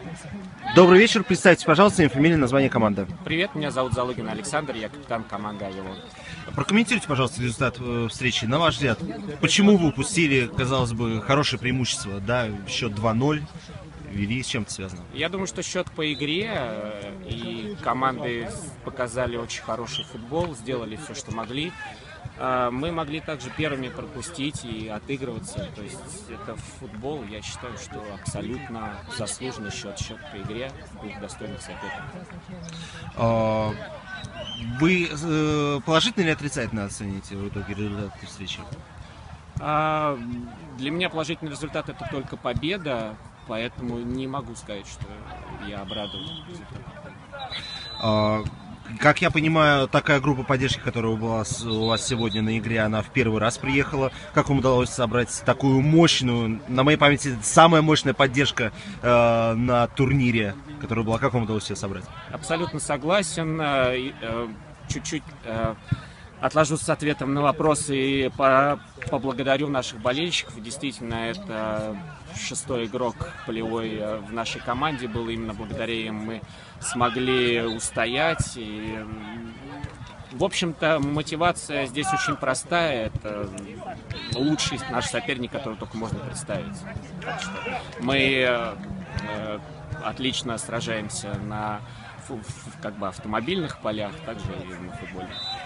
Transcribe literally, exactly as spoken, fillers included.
Добрый вечер. Представьте, пожалуйста, имя, фамилия, название команды. Привет, меня зовут Залыгин Александр, я капитан команды «Авилон». Прокомментируйте, пожалуйста, результат э, встречи. На ваш взгляд, почему вы упустили, казалось бы, хорошее преимущество? Да, счет два ноль, вели, с чем это связано? Я думаю, что счет по игре, э, и команды показали очень хороший футбол, сделали все, что могли. Э, Мы могли также первыми пропустить и отыгрываться. То есть это футбол, я считаю, что абсолютно заслуженный счет, счет по игре двух достойных соперников. А, Вы э, положительно или отрицательно оцените в итоге результат этой встречи? А, Для меня положительный результат — это только победа, поэтому не могу сказать, что я обрадован результатом. А, Как я понимаю, такая группа поддержки, которая была с- у вас сегодня на игре, она в первый раз приехала. Как вам удалось собрать такую мощную, на моей памяти, самая мощная поддержка э, на турнире, которая была? Как вам удалось ее собрать? Абсолютно согласен. Э, и, э, Чуть-чуть э, отложу с ответом на вопросы и по- поблагодарю наших болельщиков. Действительно, это шестой игрок полевой э, в нашей команде был. Именно благодаря им мы смогли устоять. И, м, в общем-то, мотивация здесь очень простая. Это лучший наш соперник, который только можно представить. Так что мы э, э, отлично сражаемся на фу- фу- как бы автомобильных полях, также и на футболе.